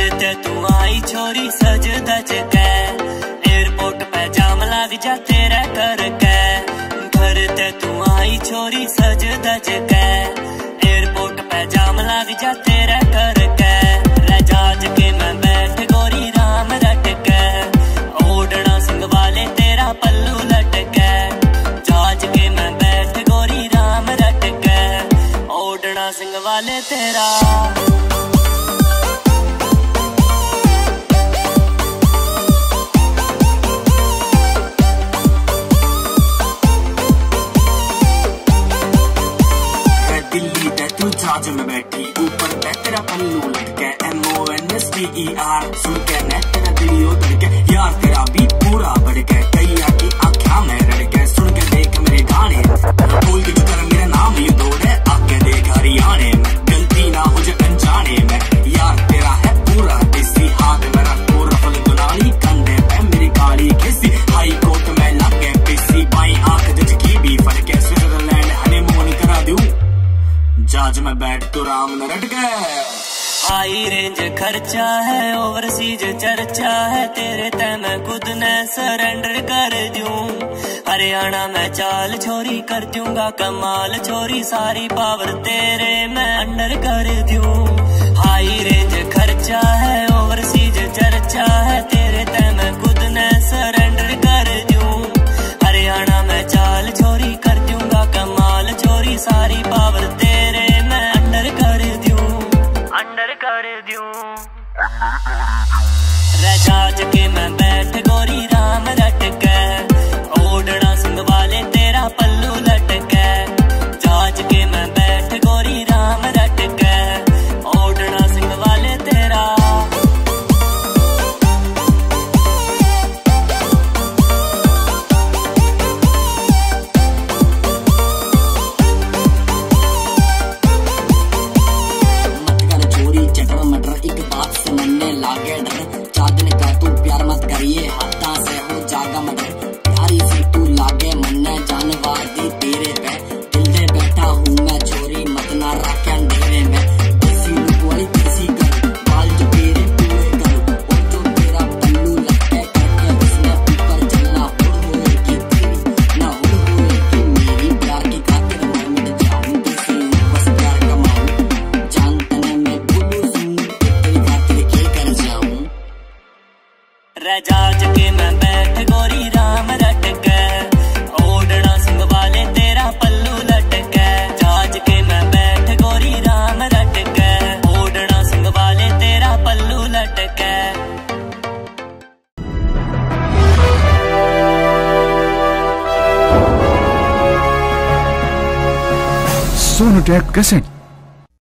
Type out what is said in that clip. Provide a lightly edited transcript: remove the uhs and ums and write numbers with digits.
ते तू आई छोरी सज धज के, एयरपोर्ट पे जाम लग जा तेरा करके। घर ते तू आई छोरी सज धज के, एयरपोर्ट पे जाम लग जा तेरा करके। रजाज के मैं बैठ गोरी राम रट के, ओढ़ना सिंह वाले तेरा पल्लू लटके। जाज के मैं बैठ गोरी राम रट के, ओढ़ना सिंह वाले तेरा। जहाज में बैठी ऊपर पे तेरा पल्लू लटके, MONSTER सुन के ने तेरा दिलियो धड़के। यार तेरा भी पूरा भड़के, कैया की आँखा में रड़के। सुन के देख मेरे गाने, बोल के कर मेरा नाम ये दौड़े। आके देख हरियाणे में, गलती ना हो जाए अनजाने में। यार तेरा है पूरा देसी, हाथ मेरा पूरा फल गुनाली। कंधे पे मेरी काली खिसी, हाई कोर्ट में लगे पिसी। बाई आंख जज की भी फड़के, स्विट्जरलैंड हनीमून करा दूं। जहाज में बैठ तो राम न रट गए। हाई रेंज खर्चा है, ओवरसीज चर्चा है, तेरे ते मैं खुद ने सरेंडर कर दूं। हरियाणा में चाल छोरी कर दूंगा कमाल, छोरी सारी पावर तेरे मैं अंडर कर दूं। हाई रेंज खर्चा है, ओवरसीज चर्चा है, तेरे ते मैं खुद ने सरेंडर कर दूं। हरियाणा में चाल छोरी कर दूंगा कमाल, छोरी सारी पावर तेरे मैं अंडर कर दूं, अंडर कर दूं। रजाज के मैं बैठ गोरी राम रट के, ओढ़ना सिंह वाले तेरा पल्लू लटके। जाज के मैं बैठ गोरी राम रट के, ओढ़ना सिंह वाले तेरा। चादन का तू प्यार मत करिए, हाथा से हो जागा मगर। प्यारी सी तू लागे मन्ने जानवा दी तेरे पे। दिल दे बैठा हूँ मैं छोरी, मत ना रखे अंधेरे में। किसी लुक वाली किसी कर, बाल जो तेरे पूरे कर। और जो तेरा पल्लू लटके करके, जिसने ऊपर चलना हुए की तेरी ना हुए की मेरी। प्यार की खातिर मैं मिट जाऊँ, किसी बस प्यार कमाऊँ। जान तने में बोलूँ सुन, तेरी खातिर के कर जाऊँ। रजाज के मैं बैठ गोरी राम रट के, ओढ़ना सिंह वाले तेरा पल्लू लटके। जाज के मैं बैठ गोरी राम रट के, ओढ़ना सिंह वाले तेरा पल्लू लटके। Sonotek cassette.